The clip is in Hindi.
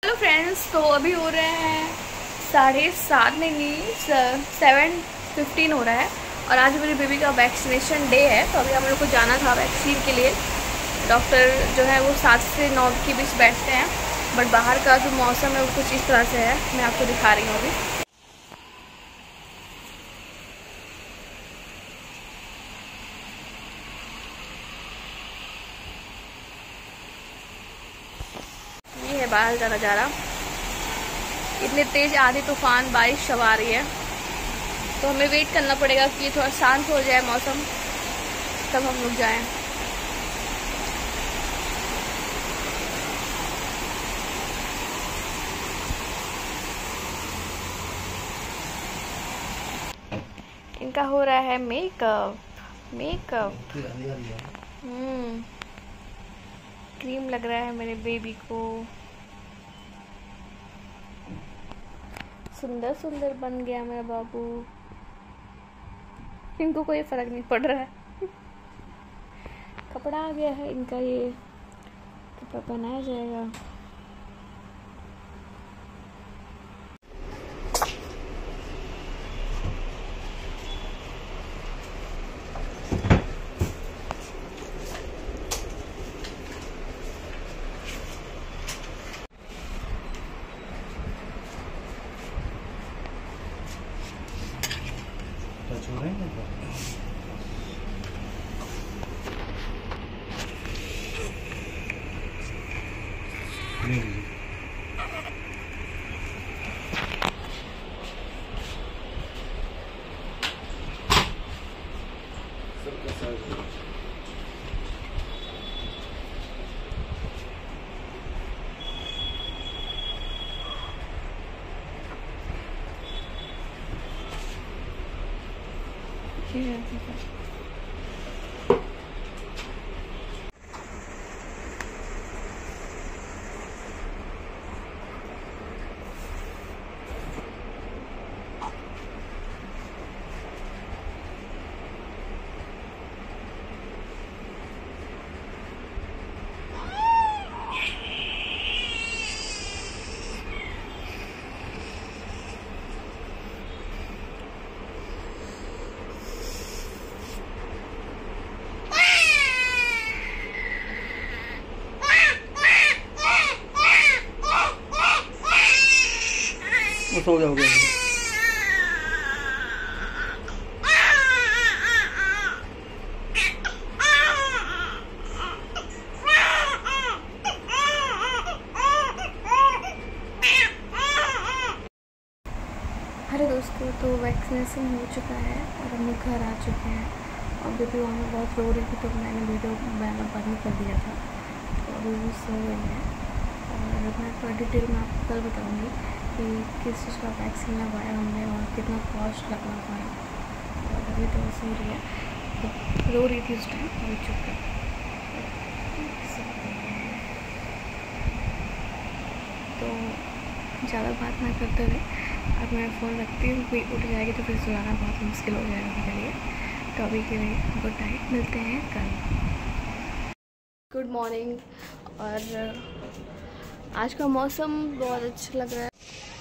हेलो फ्रेंड्स, तो अभी हो रहे हैं 7:30 नहीं 7:15 हो रहा है और आज मेरी बेबी का वैक्सीनेशन डे है। तो अभी हम लोग को जाना था वैक्सीन के लिए। डॉक्टर जो है वो 7 से 9 के बीच बैठते हैं, बट बाहर का जो मौसम है वो कुछ इस तरह से है। मैं आपको दिखा रही हूँ अभी। ये है बाहर का नज़ारा। इतने तेज आंधी तूफान बारिश सब आ रही है, तो हमें वेट करना पड़ेगा कि ये थोड़ा शांत हो जाए मौसम, तब हम लोग जाएं। इनका हो रहा है मेकअप। क्रीम लग रहा है मेरे बेबी को। सुंदर सुंदर बन गया मेरा बाबू। इनको कोई फर्क नहीं पड़ रहा है। कपड़ा आ गया है इनका, ये कपड़ा पहनाया जाएगा। हो गया अरे दोस्तों, तो वैक्सीनेशन हो चुका है और हम लोग घर आ चुके हैं। और बेबी वहाँ में बहुत रो रही थी, तो मैंने वीडियो बनाना बंद कर दिया था। तो अभी वो सो गई है और मैं थोड़ा डिटेल में आपको कल बताऊँगी कि किस चीज़ का वैक्सीन लगवाया हमने और कितना कॉस्ट लगा हमारा। और अभी तो सो रही है, तो रो रही थी उस टाइम, अभी चुप है। तो ज़्यादा बात ना करते हुए अब मैं फ़ोन रखती हूँ। कोई उठ जाएगी तो फिर सुलाना बहुत मुश्किल हो जाएगा मेरे लिए। तो अभी के लिए गुड नाइट, मिलते हैं कल। Good morning. और आज का मौसम बहुत अच्छा लग रहा है।